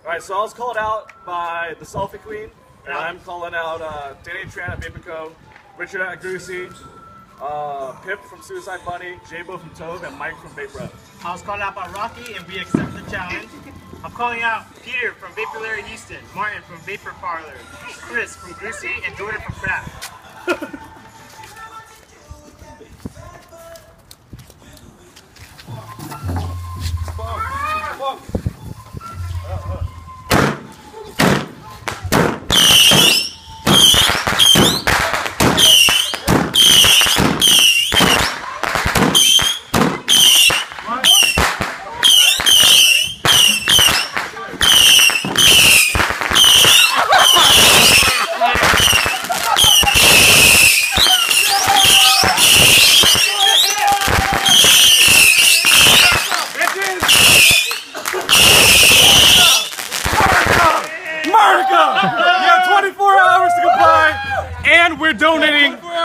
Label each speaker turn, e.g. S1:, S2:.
S1: Alright, so I was called out by the Selfie Queen, and I'm calling out Danny Tran at Vapico, Richard at Goosey, Pip from Suicide Bunny, J-Bo from Toad, and Mike from Vape Rep.
S2: I was called out by Rocky, and we accept the challenge. I'm calling out Peter from Vapor Lair Houston, Martin from Vapor Parlor, Chris from Goosey, and Jordan from Craft.
S1: You have 24 hours to comply, and we're donating